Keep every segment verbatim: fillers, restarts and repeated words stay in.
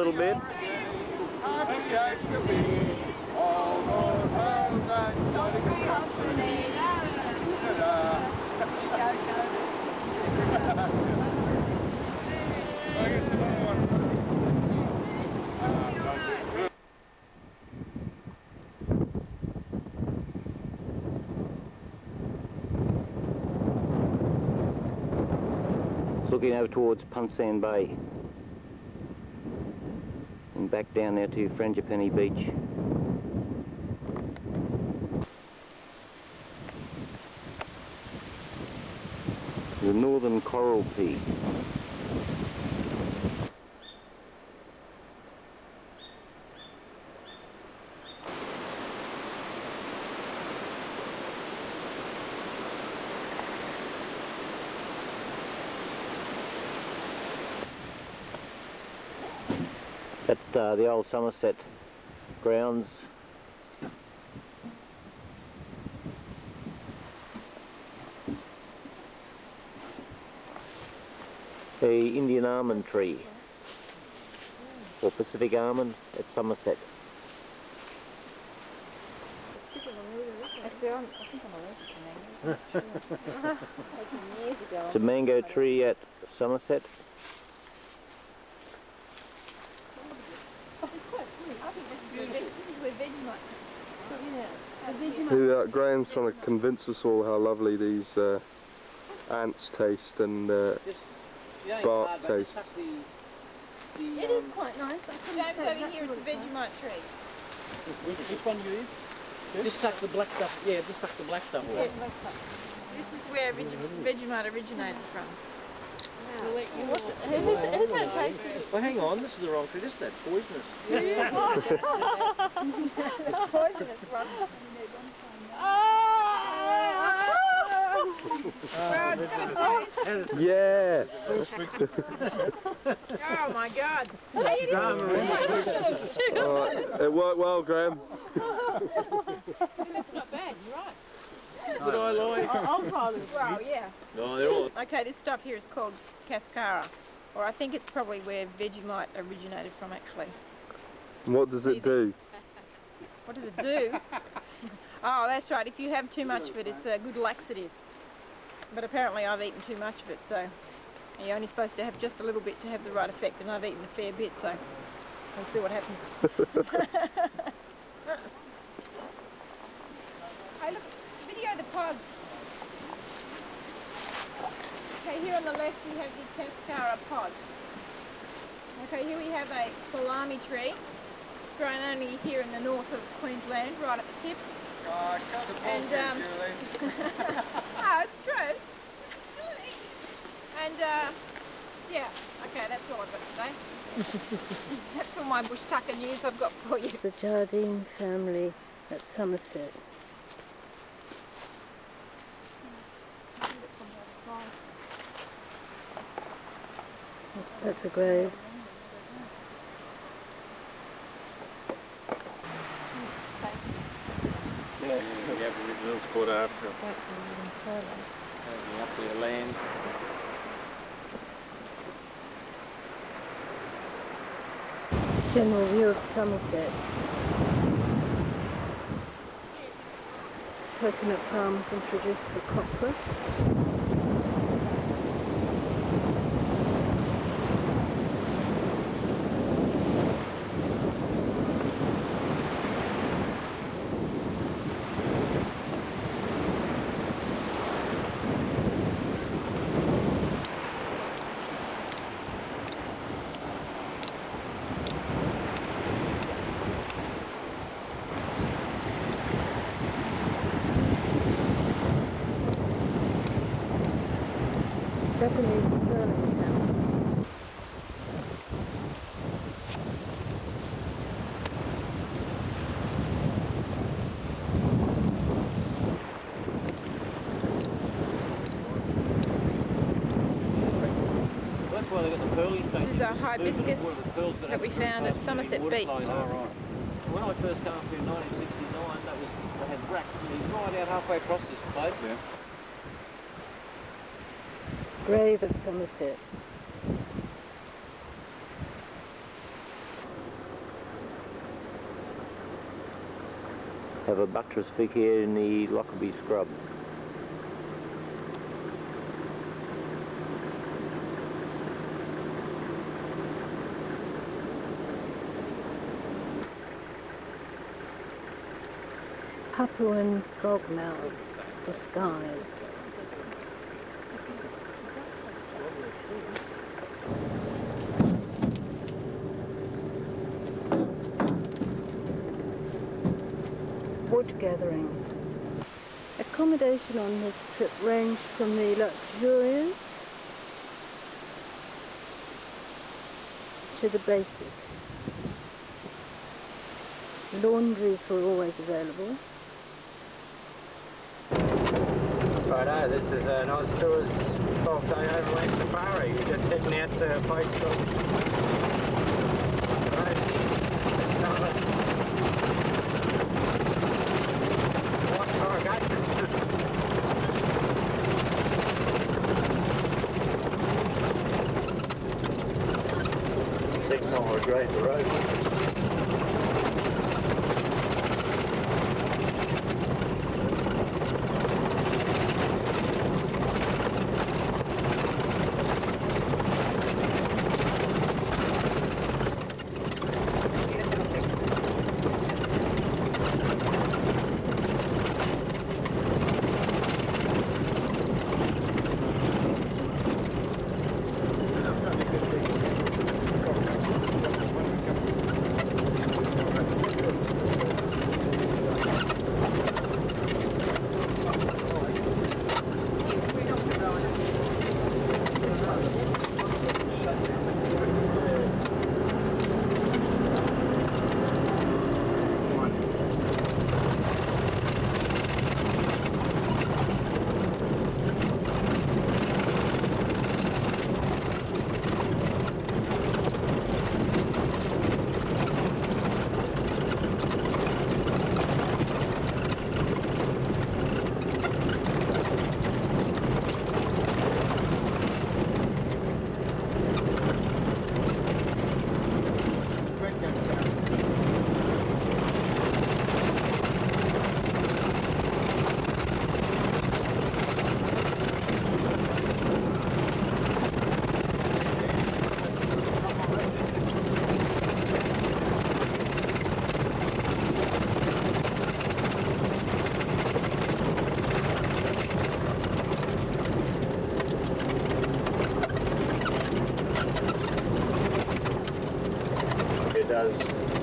little bit. Looking over towards Punsan Bay and back down there to Frangipani Beach. The northern coral pea. At uh, the old Somerset grounds. The Indian almond tree, or Pacific almond at Somerset. It's a mango tree at Somerset. Uh, Graham's trying to convince us all how lovely these uh, ants taste and uh, bark taste. The, the, it um, is quite nice. James, over here it's a Vegemite tree. Which, which one you use? Just suck the black stuff. Yeah, just suck the black stuff. Yeah, black stuff. This is where Veg Vegemite originated from. Wow. What, who's, who's that tasted? Well, hang on, this is the wrong tree. This is that poisonous. Yeah. It's poisonous one. Yeah. Oh my God. uh, it worked well, Graham. That's not bad, you're right. Did I lie? I'll call it. Well, yeah. No, they're all... Okay, this stuff here is called cascara, or I think it's probably where Vegemite originated from, actually. What does it do? What does it do? Oh, that's right. If you have too much of it, it's a good laxative. But apparently I've eaten too much of it, so you're only supposed to have just a little bit to have the right effect, and I've eaten a fair bit, so we'll see what happens. Hey, look, video the pods. Okay, here on the left we have the cascara pod. Okay, here we have a salami tree, grown only here in the north of Queensland, right at the tip. Oh, cut the and um, oh, it's true. And uh, yeah, okay, that's all I've got to say. That's all my bush tucker news I've got for you. The Jardine family at Somerset. That's a grave. Yeah, the Aboriginals caught after up their land. General view of Somerset. Coconut palms introduced for copra. Japanese curling town. That's why they got the pearly station. This is our hibiscus that we found at Somerset Beach. Oh, right. When I first came up here in nineteen sixty-nine, that was, they had racks right out halfway across this place. Yeah. Grave at Somerset. have a buttress fig here in the Lockerbie scrub. Papuan frog mouths disguised. Wood gathering. Accommodation on this trip ranged from the luxurious to the basic. Laundries were always available. Righto, this is an OzTours twelve day overland safari. We're just heading out to a place called Six somewhere great the road. Does.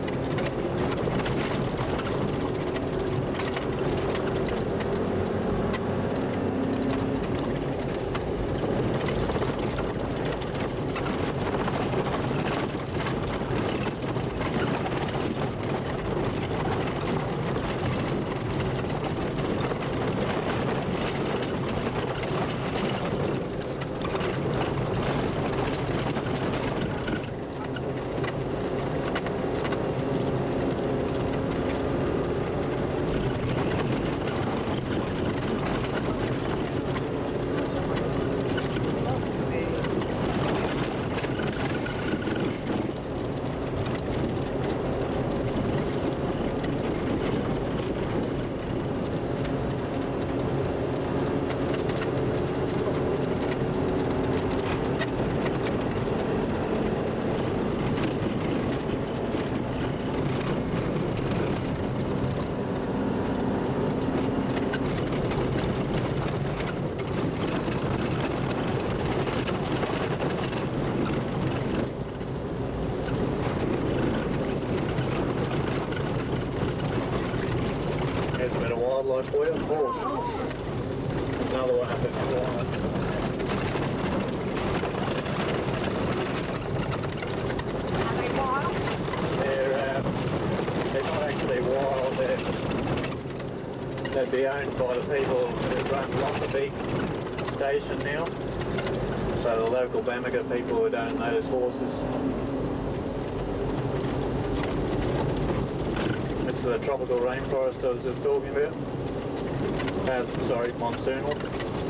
Wildlife for you, of course. Another one up in the corner. Are they wild? They're, um, they're not actually wild, they're, they'd be owned by the people who run Lockerbie Station now. So the local Bamaga people would own those horses. This is the tropical rainforest I was just talking about. Uh, sorry, monsoonal.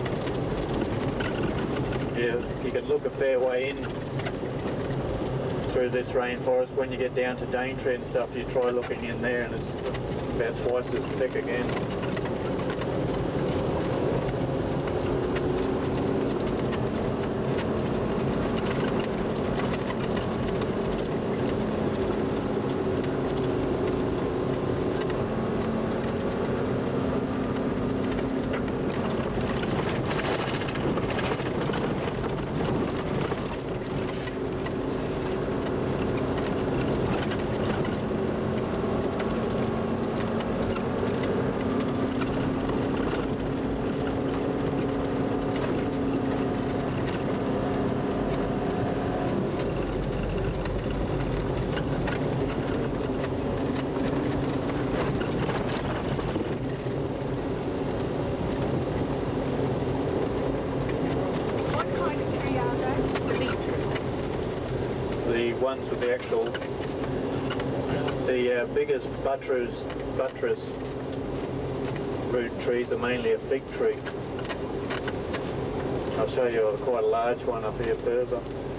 Yeah, you can look a fair way in through this rainforest. When you get down to Daintree and stuff, you try looking in there and it's about twice as thick again. Ones with the actual, the uh, biggest buttress, buttress root trees are mainly a fig tree. I'll show you a quite a large one up here further.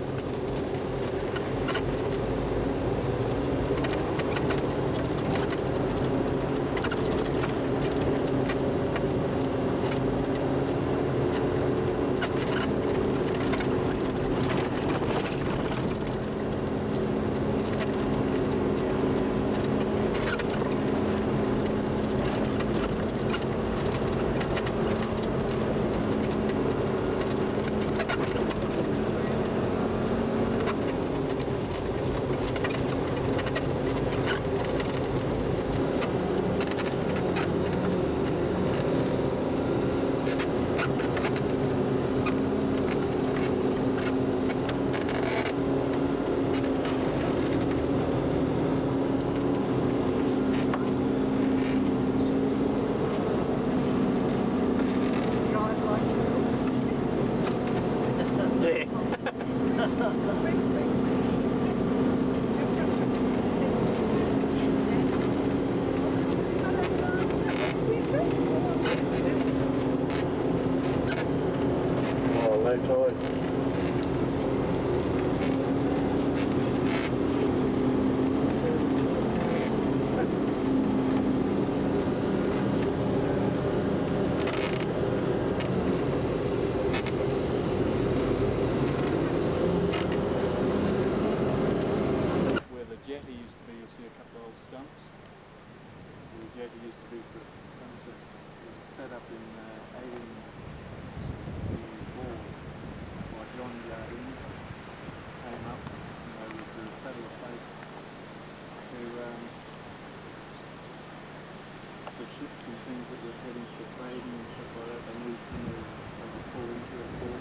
Ships and things that were heading for trading and stuff like that, they needed somewhere they could pull into a port.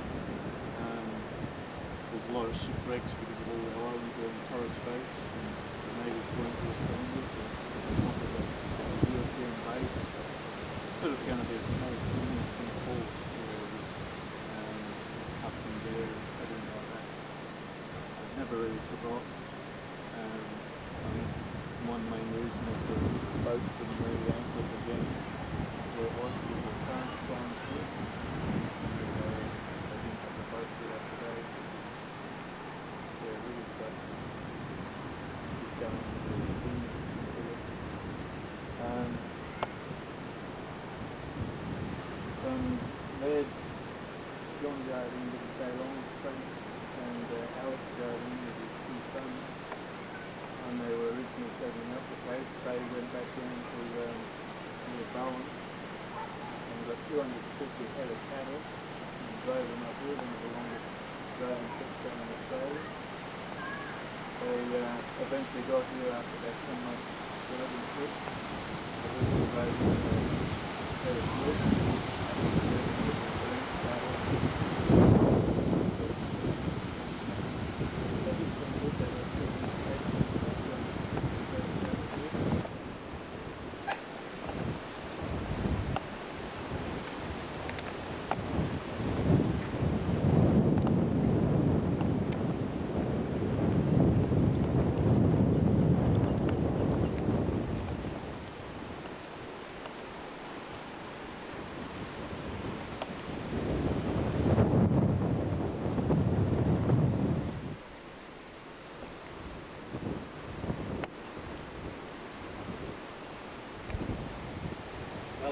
Um, there's a lot of shipwrecks because of all the islands there in Torres Strait, and the natives weren't real friendly, so top of a, a European base. It's sort of going to be a small thing in Singapore where it was um, customs there and everything like that. It never really took off. Um, I mean, one main reason was the boats didn't really anchor again where it was because of current flowing through. And uh, they didn't have the boats with us today. Yeah, really got keep going with the wind. Um, from there, John Jardine didn't stay long, and uh, Alex Jardine with his two sons. When they were originally setting up the place, they went back down to um, near Bowen and got two hundred fifty head of cattle and drove them up here. One of the longest driving trips down in Australia. They uh, eventually got here after that ten month driving trip. They originally drove them a head of milk cattle.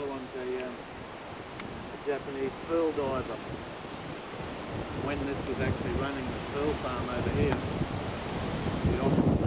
other one's a, um, a Japanese pearl diver. When this was actually running the pearl farm over here, the opposite.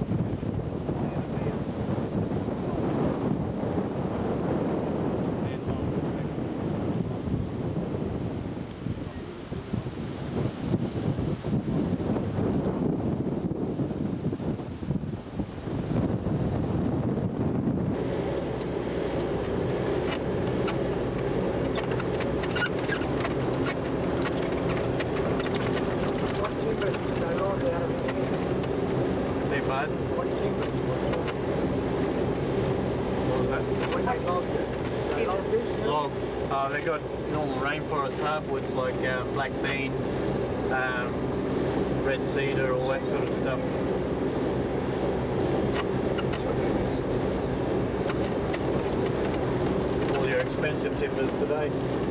Log. Uh, they got normal rainforest hardwoods like uh, black bean, um, red cedar, all that sort of stuff. All your expensive timbers today.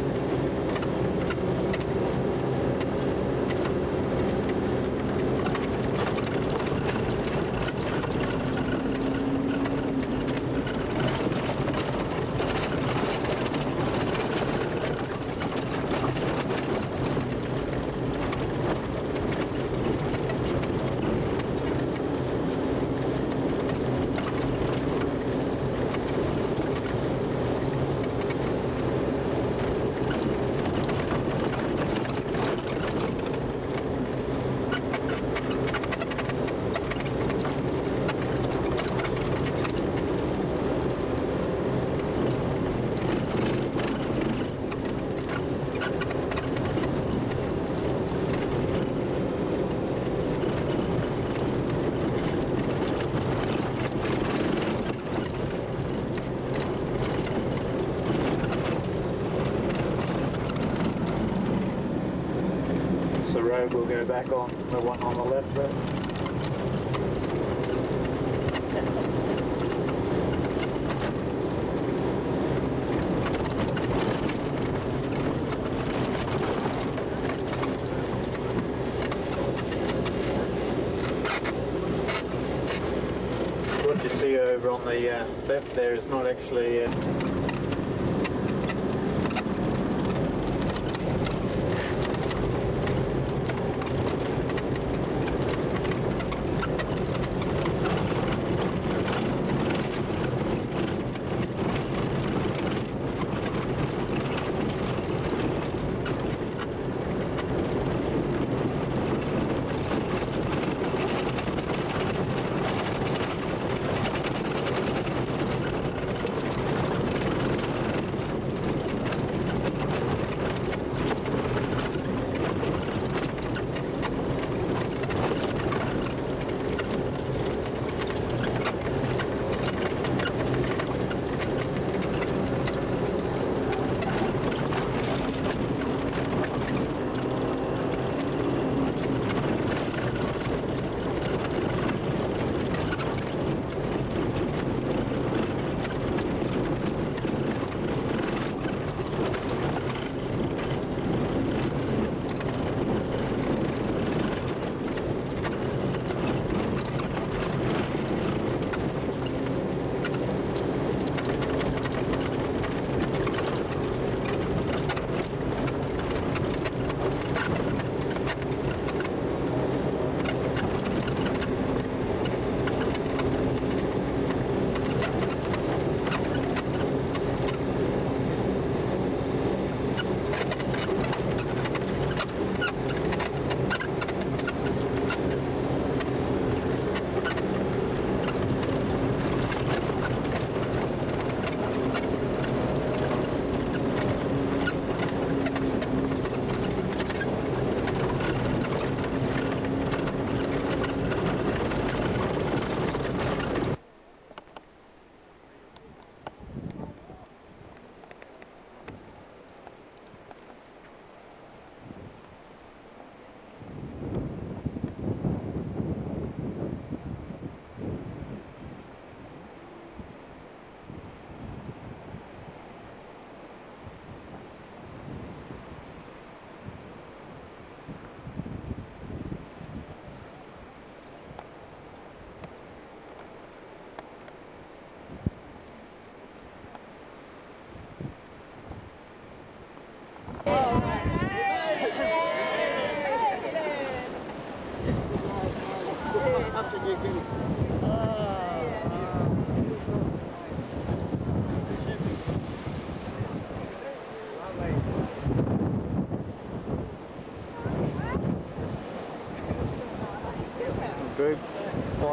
The road will go back on the one on the left there. What you see over on the uh, left there is not actually uh,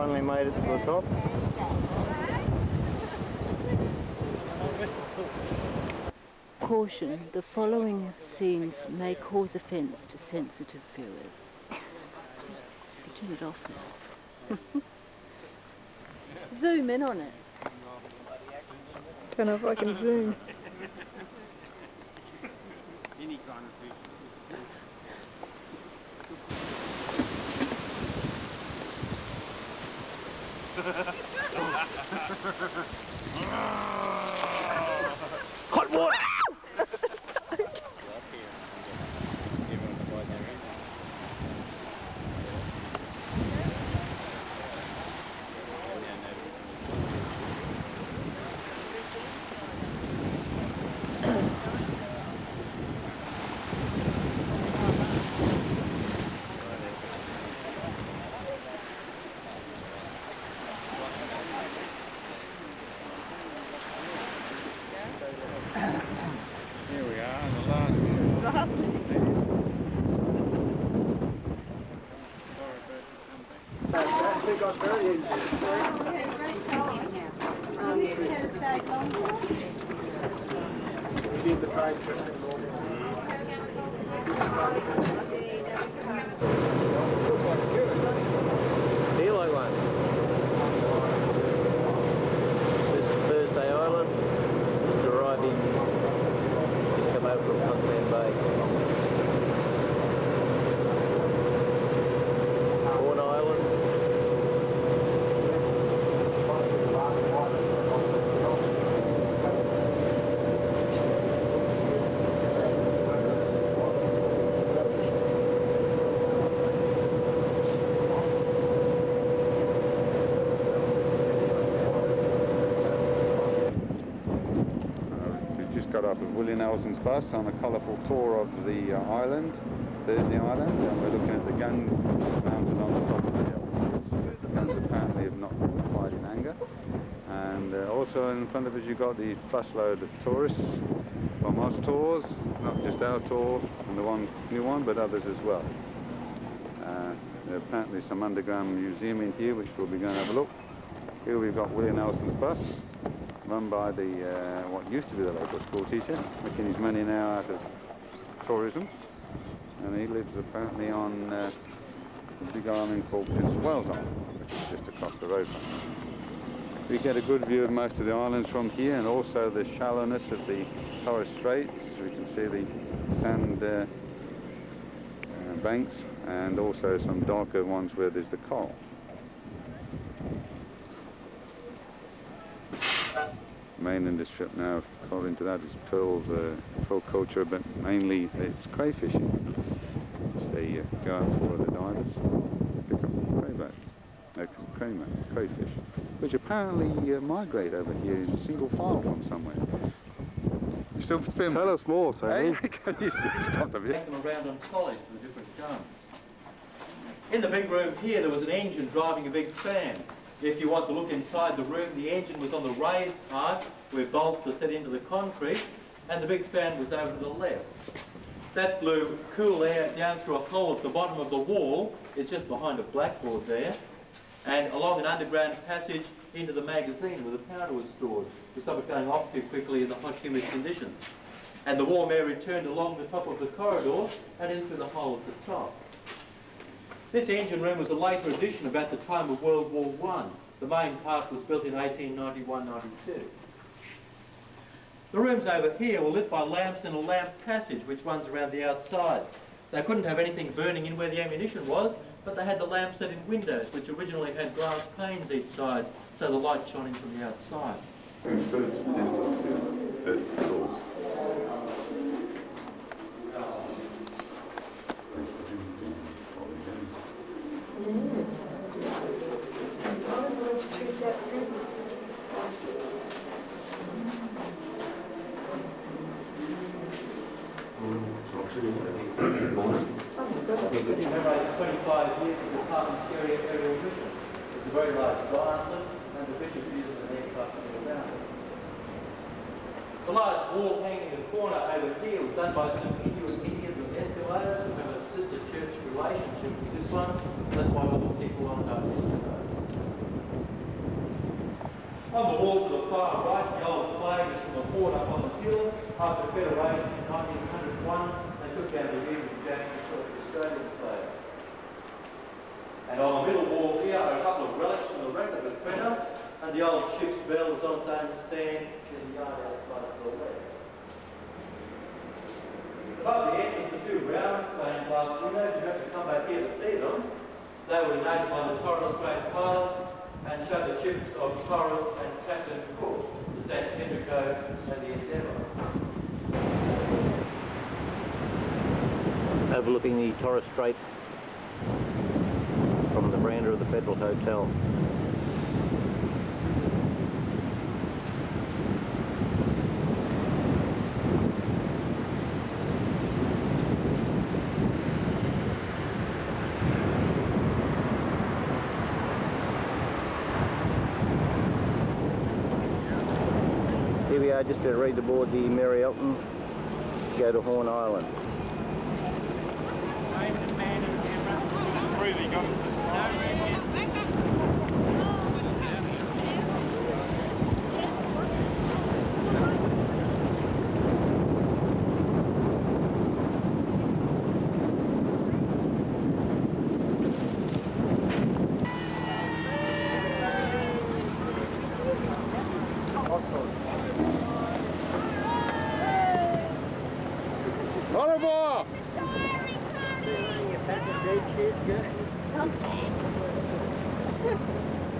finally made it to the top. Caution, the following scenes may cause offence to sensitive viewers. Turn it off now. Zoom in on it. Don't know if I can zoom. Any kind of zoom. Hot water! Here we are, the last one. They got very easy. We did the trade trip. Feel like one. This is Thursday Island. Just arriving. Just come over from Constantine Bay. Horn Island. Got off of Willie Nelson's bus on a colourful tour of the uh, island, Thursday Island, and we're looking at the guns mounted on the top of the hill. The guns apparently have not been fired in anger. And uh, also in front of us you've got the busload of tourists from OzTours, not just our tour and the one new one, but others as well. Uh, there's apparently some underground museum in here which we'll be going to have a look. Here we've got Willie Nelson's bus, run by the uh, what used to be the local school teacher, making his money now out of tourism, and he lives apparently on uh, a big island called Prince of Wales Island, which is just across the road from him. We get a good view of most of the islands from here, and also the shallowness of the Torres Straits. We can see the sand uh, uh, banks, and also some darker ones where there's the coral. Main industry now, according to that, is pearls, uh, pearl culture, but mainly it's crayfishing. So they uh, go out for the divers, pick up crayboats, uh, cray, crayfish, which apparently uh, migrate over here in single file from somewhere. You still spin? Tell us more, Tony. Hey, can you just stop a bit? Take them around on trolleys to the different guns. In the big room here, there was an engine driving a big fan. If you want to look inside the room, the engine was on the raised part where bolts are set into the concrete, and the big fan was over to the left. That blew cool air down through a hole at the bottom of the wall. It's just behind a blackboard there, and along an underground passage into the magazine where the powder was stored to stop it going off too quickly in the hot, humid conditions. And the warm air returned along the top of the corridor and in through the hole at the top. This engine room was a later addition about the time of World War One. The main part was built in eighteen ninety-one ninety-two. The rooms over here were lit by lamps in a lamp passage which runs around the outside. They couldn't have anything burning in where the ammunition was, but they had the lamps set in windows which originally had glass panes each side, so the light shone in from the outside. twenty-five years of the parliamentary aerial vision. It's a very large glass system, and the bishop uses an aircraft to get around it. The large wall hanging in the corner over here was done by some Inuit Indians and Eskimos who have a sister church relationship with this one. That's why all the people on it are Eskimos. On the wall to the far right, the old flag is from the fort up on the hill. After Federation in nineteen oh one, they took down the Union Jack and put the Australian flag. And on the middle wall here are a couple of relics from the wreck of the Quenner, and the old ship's bell is on its own stand in the yard outside to the left. Above the entrance are two round stained glass windows. You have to come back here to see them. They were donated by the Torres Strait pilots and show the ships of Torres and Captain Cook, the San Federico and the Endeavour. Overlooking the Torres Strait from the veranda of the Federal Hotel. Here we are, just uh, ready to board the Mary Elton to go to Horn Island. Au revoir! Okay.